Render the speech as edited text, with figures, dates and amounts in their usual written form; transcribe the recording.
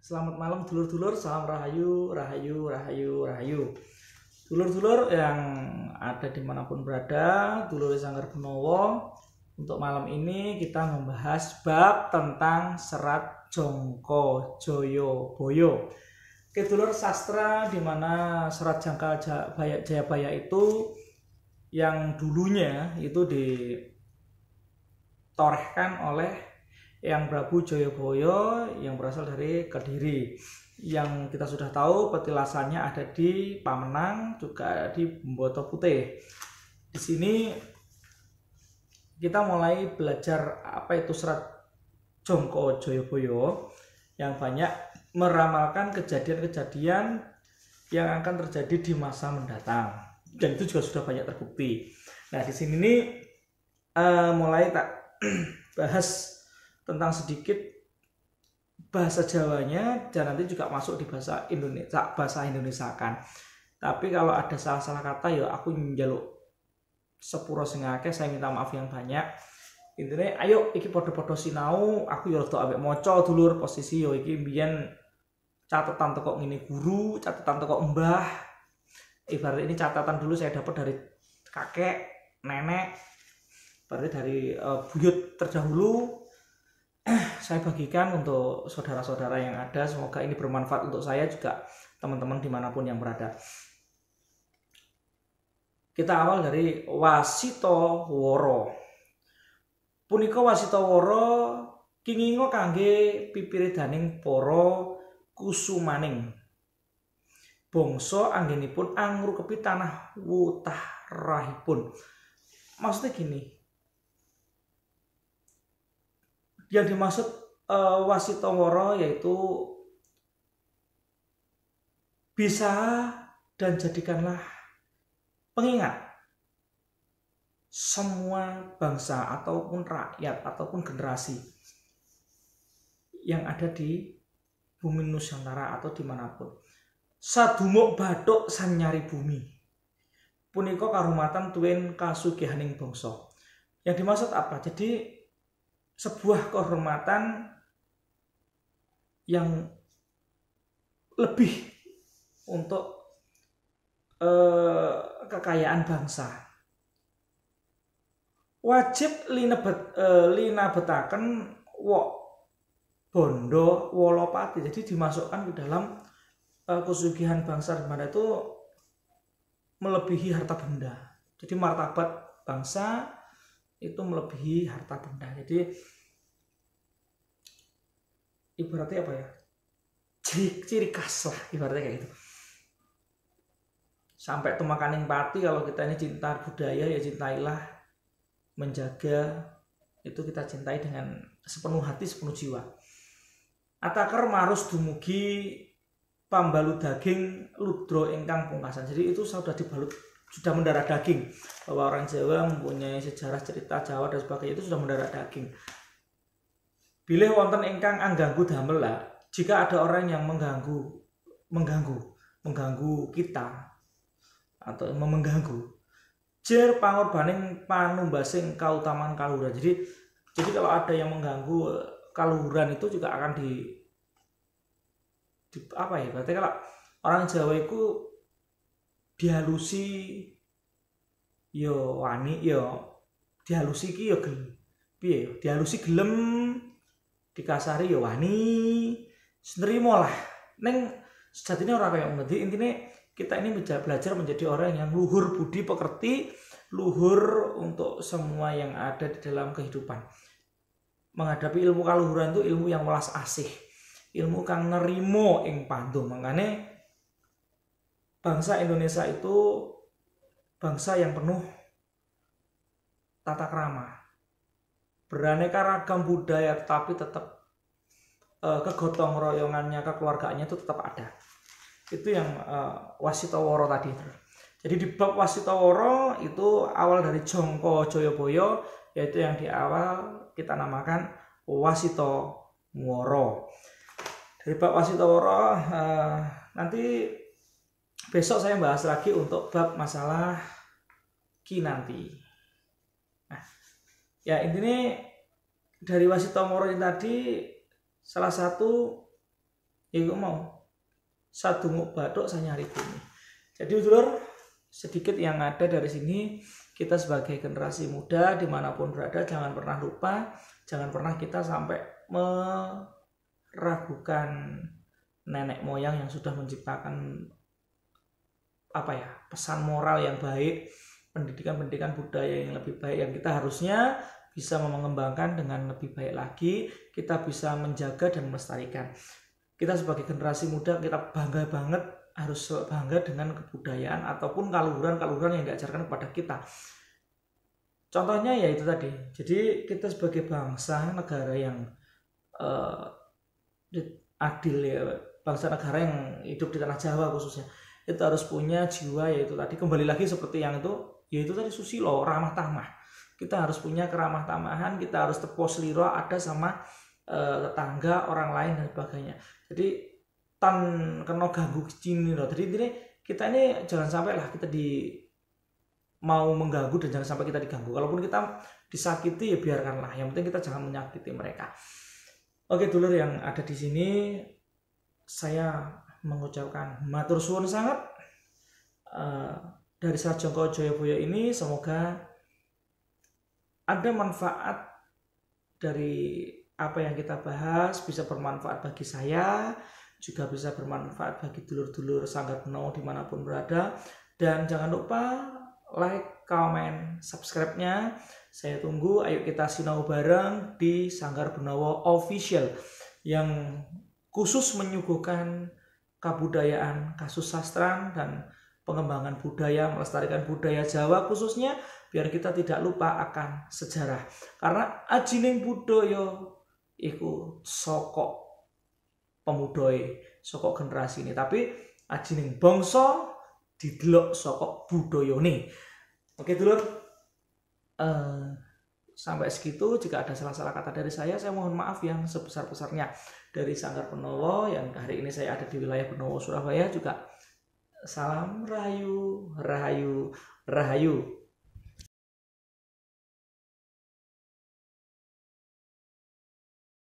Selamat malam dulur-dulur, salam rahayu, rahayu, rahayu, rahayu. Dulur-dulur yang ada dimanapun berada, dulur Sanggar Gunowo. Untuk malam ini kita membahas bab tentang Serat Jongko Joyoboyo. Oke dulur, sastra dimana Serat Jangka Jayabaya itu yang dulunya itu ditorehkan oleh yang Prabu Joyoboyo yang berasal dari Kediri, yang kita sudah tahu petilasannya ada di Pamenang, juga di Boto Putih. Di sini kita mulai belajar apa itu Serat Jongko Joyoboyo yang banyak meramalkan kejadian-kejadian yang akan terjadi di masa mendatang, dan itu juga sudah banyak terbukti. Nah, di sini nih mulai tak bahas tentang sedikit bahasa Jawanya, dan nanti juga masuk di bahasa Indonesia kan. Tapi kalau ada salah-salah kata ya aku njaluk sepuro sing akeh, saya minta maaf yang banyak. Intinya ayo iki podo-podo sinau, aku ya rada ambek maca dulur, posisi yo iki mbiyen catatan teko ngene guru, catatan teko mbah. Ibarat ini catatan dulu saya dapat dari kakek, nenek, berarti dari buyut terdahulu. Saya bagikan untuk saudara-saudara yang ada, semoga ini bermanfaat untuk saya juga teman-teman dimanapun yang berada. Kita awal dari Wasito Woro. Punika Wasito Woro kingingo kangge pipiridaning para kusumaning bangsa anggenipun angrukepi tanah wutahrahipun. Maksudnya gini, yang dimaksud Wasito Woro yaitu bisa dan jadikanlah pengingat semua bangsa ataupun rakyat ataupun generasi yang ada di bumi Nusantara atau dimanapun. Sadumuk bathuk sanyari bumi punika karumatan tuwin kasugihaning bangsa. Yang dimaksud apa? Jadi sebuah kehormatan yang lebih untuk kekayaan bangsa. Wajib linabetaken wok bondo wolopati. Jadi dimasukkan ke dalam kesugihan bangsa di mana itu melebihi harta benda. Jadi martabat bangsa itu melebihi harta benda. Jadi ibaratnya apa ya, ciri khas lah ibaratnya kayak gitu. Sampai tumakaning pati, kalau kita ini cinta budaya ya cintailah, menjaga itu kita cintai dengan sepenuh hati sepenuh jiwa. Ataker marus dumugi pambalu daging ludro ingkang pungkasan. Jadi itu sudah dibalut, sudah mendarah daging, bahwa orang Jawa mempunyai sejarah cerita Jawa dan sebagainya, itu sudah mendarah daging. Bilih wonten ingkang angganggu damel lah, jika ada orang yang mengganggu kita atau mengganggu, jer pangorbaning panumbasing kautaman kaluhuran. Jadi kalau ada yang mengganggu kaluhuran itu juga akan di apa ya, berarti kalau orang Jawa itu dihalusi yo wani yo, dihalusi ki yo gelem piye, dihalusi gelem, dikasari yo wani, nerimo lah. Neng sejatinya orang kayak ngerti. Intinya kita ini belajar menjadi orang yang luhur budi pekerti, luhur untuk semua yang ada di dalam kehidupan. Menghadapi ilmu kaluhuran itu ilmu yang welas asih, ilmu kang nerimo ing pandu. Makanya bangsa Indonesia itu bangsa yang penuh tata krama, beraneka ragam budaya, tapi tetap kegotong royongannya, kekeluargaannya itu tetap ada. Itu yang Wasito Woro tadi. Jadi di bab Wasito Woro itu awal dari Jongko Joyoboyo, yaitu yang di awal kita namakan Wasito Woro. Dari bab Wasito Woro nanti besok saya bahas lagi untuk bab masalah Kinanti. Nah, ya intinya dari Wasito Woro ini tadi salah satu iku mau sadunguk bathuk sanyari bumi. Jadi dulur, sedikit yang ada dari sini, kita sebagai generasi muda dimanapun berada jangan pernah lupa, jangan pernah kita sampai meragukan nenek moyang yang sudah menciptakan pesan moral yang baik, pendidikan budaya yang lebih baik yang kita harusnya bisa mengembangkan dengan lebih baik lagi, kita bisa menjaga dan melestarikan. Kita sebagai generasi muda kita bangga banget, harus bangga dengan kebudayaan ataupun kaluhuran yang diajarkan kepada kita. Contohnya ya itu tadi. Jadi kita sebagai bangsa negara yang adil ya, bangsa negara yang hidup di tanah Jawa khususnya, itu harus punya jiwa yaitu tadi kembali lagi seperti yang itu, yaitu tadi susilo, ramah tamah. Kita harus punya keramah tamahan, kita harus tepos liro ada sama tetangga, orang lain dan sebagainya. Jadi tan kena ganggu cini loh. Jadi ini kita ini jangan sampai lah kita mau mengganggu dan jangan sampai kita diganggu. Kalaupun kita disakiti ya biarkanlah. Yang penting kita jangan menyakiti mereka. Oke dulur yang ada di sini, saya mengucapkan matur suwun sangat dari Sajongko Joyoboyo ini. Semoga ada manfaat dari apa yang kita bahas, bisa bermanfaat bagi saya, juga bisa bermanfaat bagi dulur-dulur Sanggar Benowo dimanapun berada. Dan jangan lupa like, comment, subscribe-nya. Saya tunggu, ayo kita sinau bareng di Sanggar Benowo Official yang khusus menyuguhkan kebudayaan, kasusastran, dan pengembangan budaya, melestarikan budaya Jawa khususnya, biar kita tidak lupa akan sejarah. Karena ajining budaya iku sokok pemudoe, sokok generasi ini, tapi ajining bangsa didelok sokok budayane. Oke dulur, sampai segitu. Jika ada salah-salah kata dari saya mohon maaf yang sebesar-besarnya. Dari Sanggar Benowo yang hari ini saya ada di wilayah Benowo Surabaya juga, salam rahayu, rahayu, rahayu.